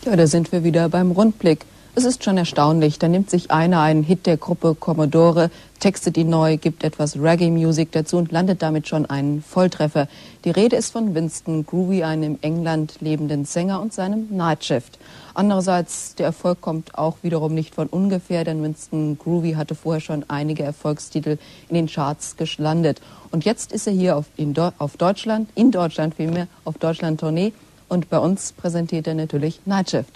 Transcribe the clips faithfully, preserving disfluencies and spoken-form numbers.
Ja, da sind wir wieder beim Rundblick. Es ist schon erstaunlich, da nimmt sich einer einen Hit der Gruppe Commodore, textet ihn neu, gibt etwas Reggae-Musik dazu und landet damit schon einen Volltreffer. Die Rede ist von Winston Groovy, einem in England lebenden Sänger, und seinem Nightshift. Andererseits, der Erfolg kommt auch wiederum nicht von ungefähr, denn Winston Groovy hatte vorher schon einige Erfolgstitel in den Charts gelandet. Und jetzt ist er hier auf, in, auf Deutschland, in Deutschland vielmehr, auf Deutschland-Tournee, und bei uns präsentiert er natürlich Nightshift.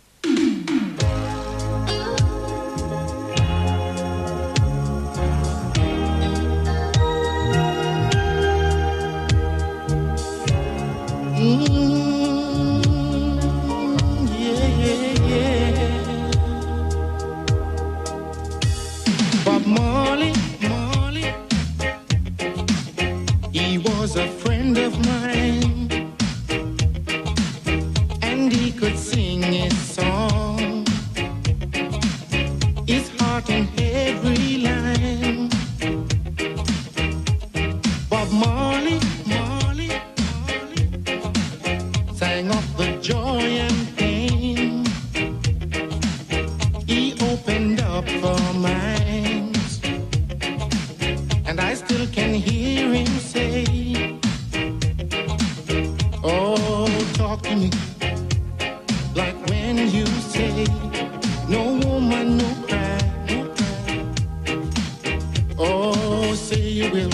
Marley, Marley, he was a friend of mine, and he could sing his song, his heart in every line. Bob Marley, Marley, Marley, sang of the joy and pain. He opened up for mine, and I still can hear him say, oh, talk to me like when you say, no woman, no cry, no cry. Oh, say you will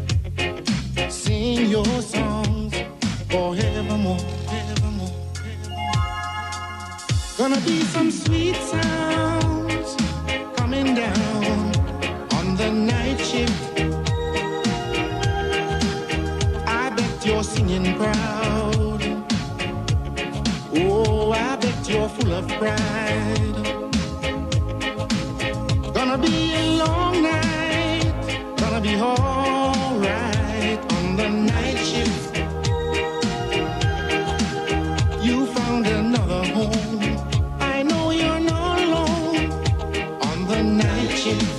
sing your songs forevermore, forevermore, forevermore. Gonna be some sweet sounds coming down on the night shift. You're singing proud. Oh, I bet you're full of pride. Gonna be a long night, gonna be alright on the night shift. You found another home, I know you're not alone on the night shift.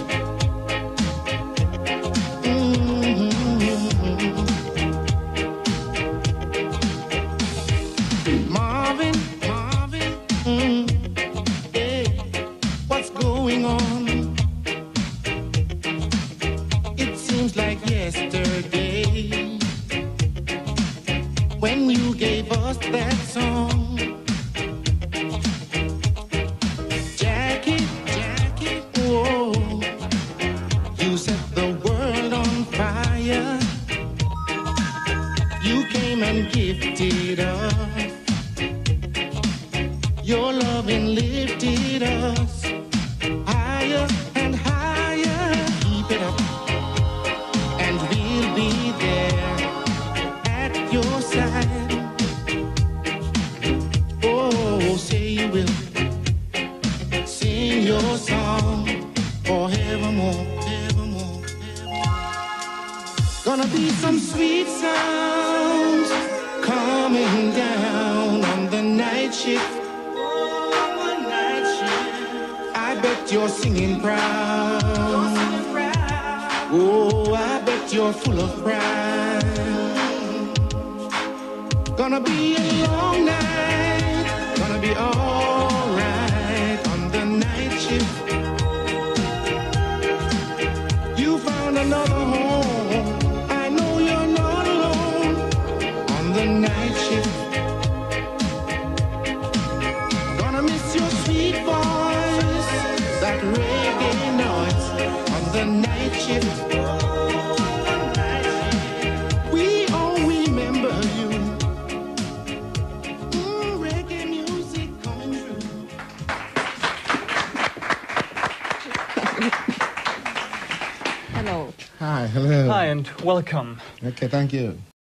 Marvin, Marvin, mm, hey, what's going on? It seems like yesterday when you gave us that song. Jackie, Jackie, whoa, you set the world on fire. You came and gifted us. Your loving lifted us higher and higher. Keep it up, and we'll be there at your side. Oh, say you will sing your song forevermore, evermore, evermore. Gonna be some sweet sounds coming down on the night shift. You're singing proud. Oh, I bet you're full of pride. Gonna be a long night, gonna be alright on the night shift. You found another home, I know you're not alone on the night shift. Gonna miss your sweet voice, that reggae noise on the night shift. We all remember you. Mm, reggae music coming through. Hello. Hi, hello. Hi and welcome. Okay, thank you.